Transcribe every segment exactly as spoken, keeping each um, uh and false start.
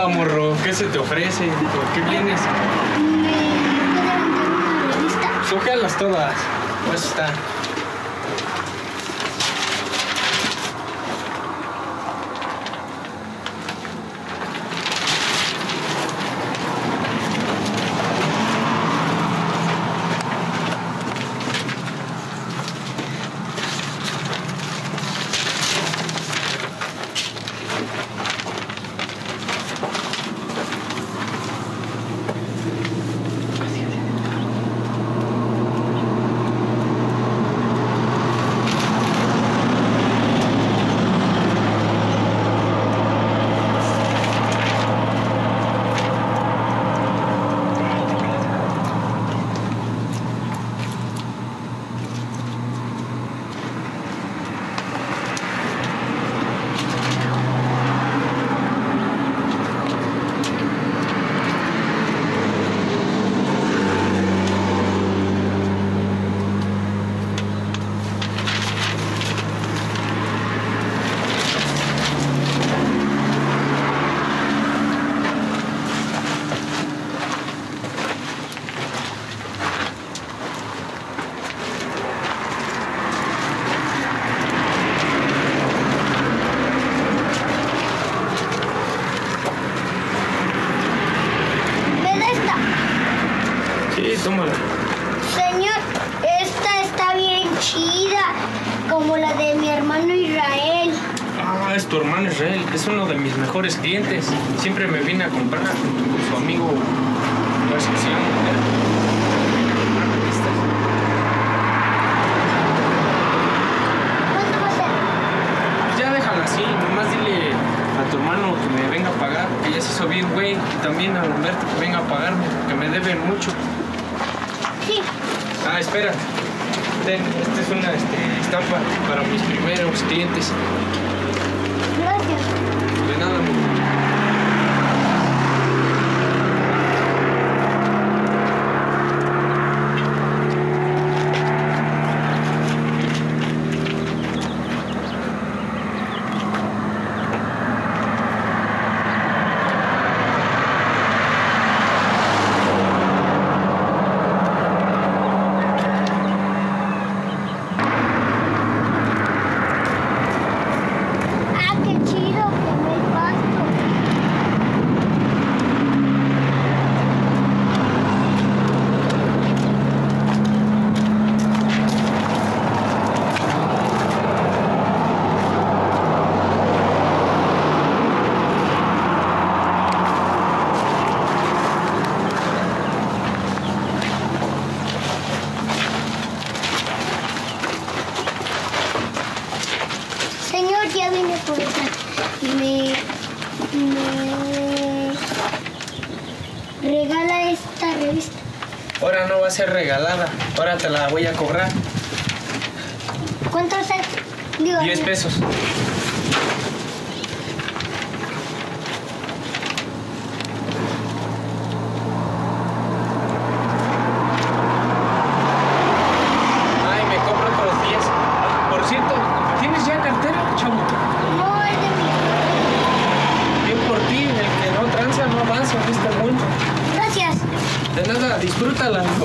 onda, morro? ¿Qué se te ofrece? ¿Por qué vienes? ¿Me puede vender una revista? Sójalas todas. Pues está. Tómala. Señor, esta está bien chida, como la de mi hermano Israel. Ah, es tu hermano Israel. Es uno de mis mejores clientes. Siempre me viene a comprar con su amigo. ¿Cómo se llama? ¿Cuánto va a ser? Pues ya déjala así. Nomás dile a tu hermano que me venga a pagar, que ya se hizo bien, güey. Y también a Humberto que venga a pagarme, que me deben mucho. Sí. Ah, espera. Ten, esta es una este, estampa para mis primeros clientes. Gracias. De nada, amor. Ya vine por esta. Me, me regala esta revista. Ahora no va a ser regalada. Ahora te la voy a cobrar. ¿Cuánto es? Digo, Diez pesos. Ay, me compro otros diez. Por cierto, ¿tienes ya cartera, chavo? no es de mí. Bien por ti, el que no tranza no avanza en este mundo. Gracias. De nada, disfrútala, hijo.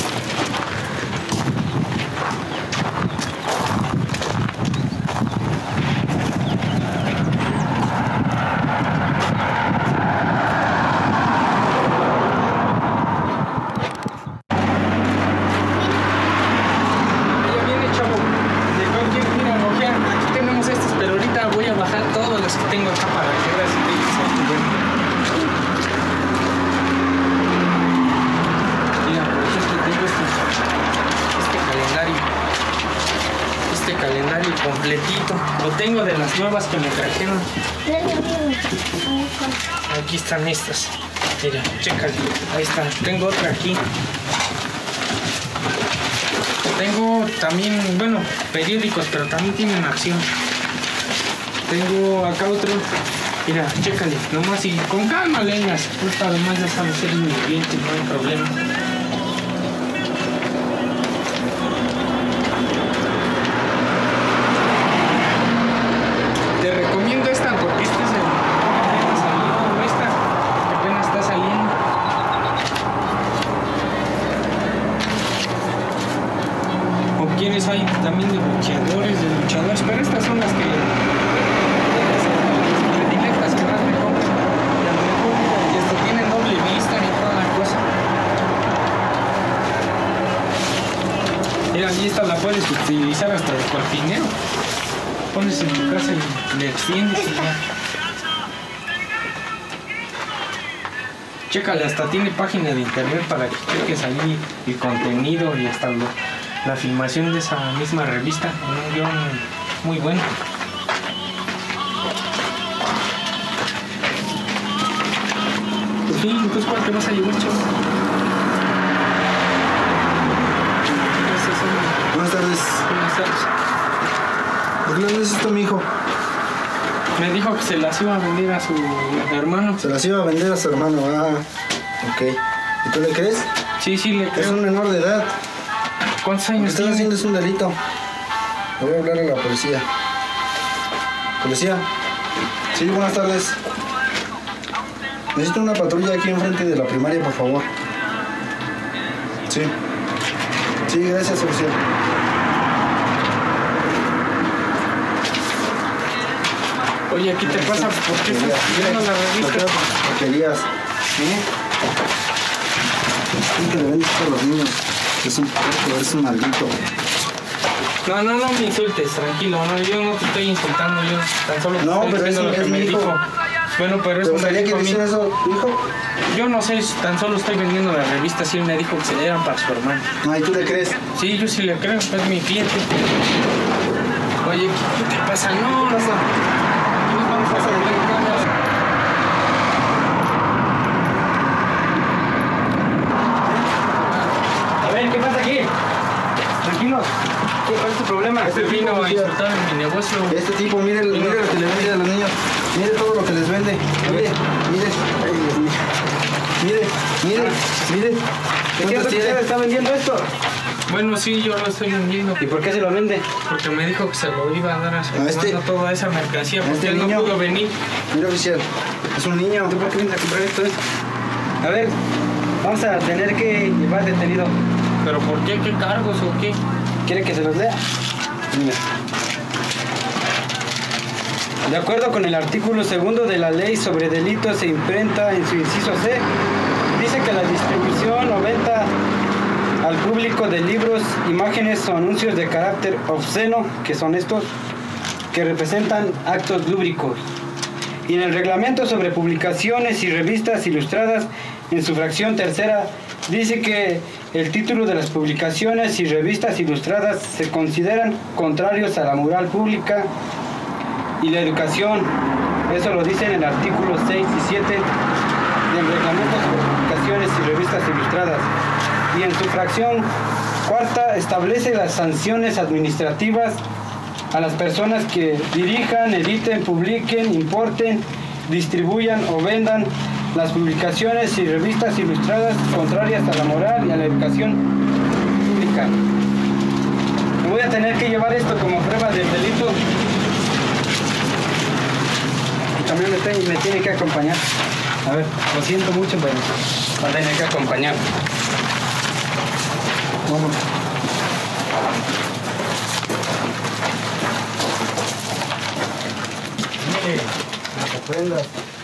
Tengo acá para que veas si te mira, por ejemplo, tengo este, este calendario. Este calendario completito. Lo tengo de las nuevas que me trajeron. Aquí están estas. Mira, chécale. Ahí está. Tengo otra aquí. Tengo también, bueno, periódicos, pero también tienen acción. Tengo acá otro. Mira, chécale, nomás y con calma leñas. Pues además ya sabes ser mi cliente, no hay problema. Te recomiendo esta porque esta es el salió esta. quieres hay también de boxeadores, de luchadores, pero estas son las que las predilectas que más me compran. Y hasta tienen doble vista y toda la cosa. Mira, y esta la puedes utilizar hasta de cortinero. Pones en tu casa y le extiendes y ya. Chécale, hasta tiene página de internet para que cheques ahí el contenido y hasta lo, la filmación de esa misma revista. Un guión muy bueno. Pues sí, entonces ¿cuál te vas a llevar, chavo? Buenas tardes. Buenas tardes. ¿Por qué le haces esto a mi hijo? Me dijo que se las iba a vender a su hermano. Se las iba a vender a su hermano. Ah, ok. ¿Y tú le crees? Sí, sí, le Es creo. un menor de edad. ¿Cuántos Lo que años estás tiene? haciendo es un delito. Le voy a hablar a la policía. ¿Policía? Sí, buenas tardes. Necesito una patrulla aquí enfrente de la primaria, por favor. Sí. Sí, gracias, oficial. Oye, ¿qué te pasa? ¿Por qué estás viendo la revista? Porquerías. ¿Eh? ¿Qué que le vendes esto a los niños? Es un puerco, es un maldito. No, no, no me insultes, tranquilo. No, yo no te estoy insultando, yo tan solo te No, estoy pero diciendo es- lo que es me mi hijo. dijo. Bueno, pero ¿Te eso me gustaría que dijo a te mí. hiciera eso, hijo? Yo no sé, tan solo estoy vendiendo la revista, sí me dijo que se dieran para su hermano. Ay, ¿tú le crees? Sí, yo sí le creo, es mi cliente. Oye, ¿qué te pasa? No, ¿Qué pasa? nos vamos a arreglar. A ver, ¿qué pasa aquí? Tranquilos. ¿Qué, ¿Cuál es tu problema? Este Usted vino tipo, a insultar en mi negocio. Este tipo, mire, mire lo que le vende a los niños. Mire todo lo que les vende. Mire, mire. Ay, Dios mío. Mire, mire, mire. ¿De qué ¿Cuántos usted tiene? está vendiendo esto? Bueno, sí, yo lo estoy vendiendo. ¿Y por qué se lo vende? Porque me dijo que se lo iba a dar a su A este- hermano toda esa mercancía, a porque este él no niño. pudo venir. Mire, oficial. Es un niño. ¿Tú por qué vienes a comprar esto? A ver, vamos a tener que llevar detenido. ¿Pero por qué? ¿Qué cargos o qué? ¿Quiere que se los lea? Mira. De acuerdo con el artículo segundo de la ley sobre delitos e imprenta en su inciso C, dice que la distribución o venta al público de libros, imágenes o anuncios de carácter obsceno, que son estos, que representan actos lúbricos. Y en el reglamento sobre publicaciones y revistas ilustradas, en su fracción tercera, dice que el título de las publicaciones y revistas ilustradas se consideran contrarios a la moral pública y la educación. Eso lo dice en el artículo seis y siete del reglamento sobre publicaciones y revistas ilustradas. Y en su fracción cuarta establece las sanciones administrativas a las personas que dirijan, editen, publiquen, importen, distribuyan o vendan las publicaciones y revistas ilustradas contrarias a la moral y a la educación pública. Me voy a tener que llevar esto como prueba del delito. Y también me, te- me tiene que acompañar. A ver, lo siento mucho, pero va a tener que acompañar. Vamos. Mire, no te prendas.